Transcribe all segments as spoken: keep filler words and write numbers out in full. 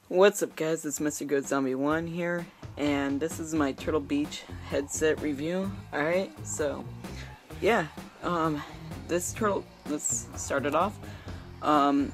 What's up, guys? It's Mister Goat Zombie one here, and this is my Turtle Beach headset review. Alright, so, yeah, um, this turtle, let's start it off. Um,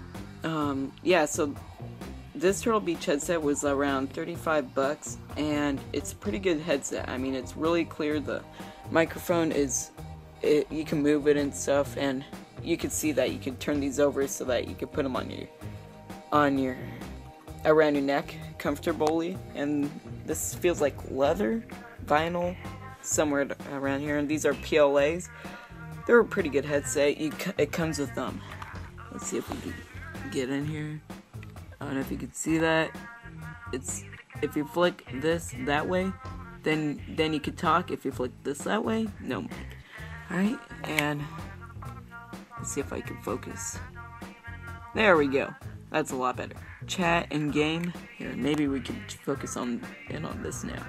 um, yeah, so, this Turtle Beach headset was around thirty-five bucks, and it's a pretty good headset. I mean, it's really clear. The microphone is, it, you can move it and stuff, and you can see that you can turn these over so that you can put them on your, on your, around your neck comfortably. And this feels like leather, vinyl, somewhere around here. And these are P L As. They're a pretty good headset. You, it comes with them. Let's see if we can get in here. I don't know if you can see that. It's if you flick this that way, then then you can talk. If you flick this that way, no mic. All right, and let's see if I can focus. There we go. That's a lot better. Chat and game. Here, maybe we can focus on in on this now.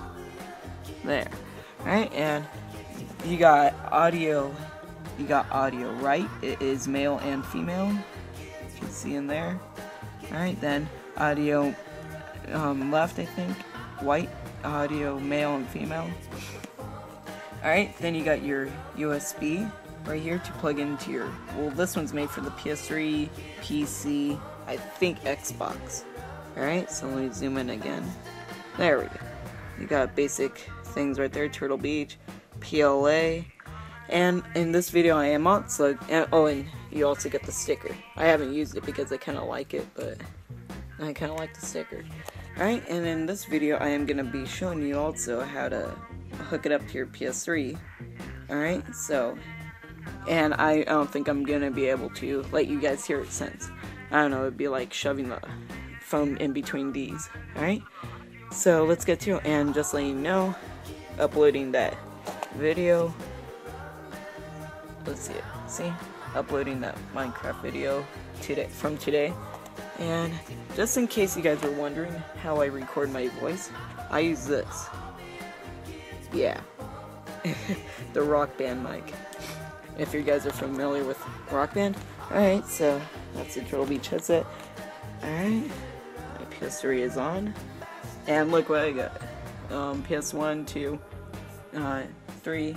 There. Alright, and you got audio. You got audio, right? It is male and female. You can see in there. Alright, then audio um, left, I think. White. Audio male and female. Alright, then you got your U S B right here to plug into your, well, this one's made for the P S three, P C, I think Xbox. Alright, so let me zoom in again. There we go. You got basic things right there, Turtle Beach, P L A, and in this video I am also, and, oh, and you also get the sticker. I haven't used it because I kind of like it, but I kind of like the sticker. Alright, and in this video I am going to be showing you also how to hook it up to your P S three. Alright, so, and I, I don't think I'm going to be able to let you guys hear it since, I don't know, it'd be like shoving the phone in between these. Alright, so let's get to it, and just letting you know, uploading that video, let's see it, see, uploading that Minecraft video today, from today, and just in case you guys were wondering how I record my voice, I use this, yeah, the Rock Band mic, if you guys are familiar with Rock Band. Alright, so that's the Turtle Beach headset. Alright, my P S three is on, and look what I got. Um, P S one, two, uh, three,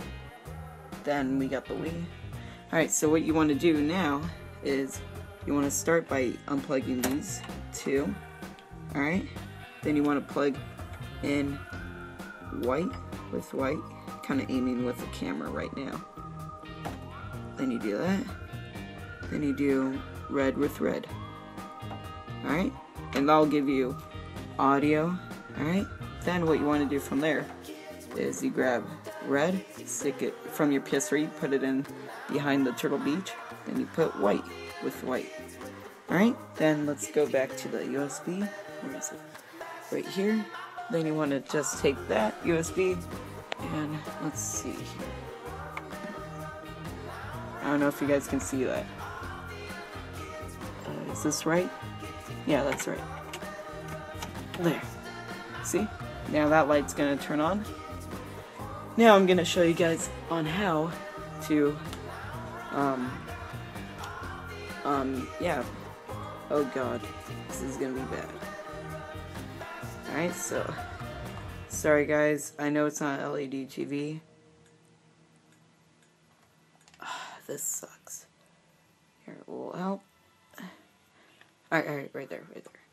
then we got the Wii. Alright, so what you want to do now is you want to start by unplugging these two. Alright, then you want to plug in white with white, kind of aiming with the camera right now. Then you do that. Then you do red with red. Alright? And that'll give you audio. Alright? Then what you want to do from there is you grab red, stick it from your P S three, put it in behind the Turtle Beach, then you put white with white. Alright? Then let's go back to the U S B. Where is it? Right here. Then you want to just take that U S B and let's see here. I don't know if you guys can see that. Uh, is this right? Yeah, that's right. There. See? Now that light's gonna turn on. Now I'm gonna show you guys on how to, um, um, yeah. Oh god, this is gonna be bad. Alright, so, sorry guys, I know it's not L E D T V. This sucks. Here, it will help. Alright, alright, right there, right there.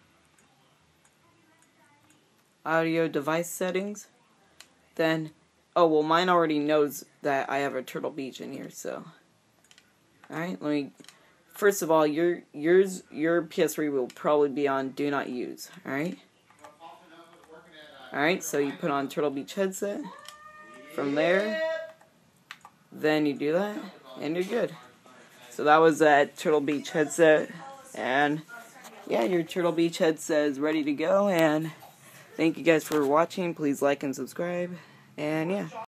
Audio device settings. Then, oh, well, mine already knows that I have a Turtle Beach in here, so. Alright, let me, first of all, your, yours, your P S three will probably be on Do Not Use, alright? Alright, so you put on Turtle Beach headset. From there, then you do that, and you're good. So that was that Turtle Beach headset, and yeah, your Turtle Beach headset is ready to go, and thank you guys for watching. Please like and subscribe, and yeah.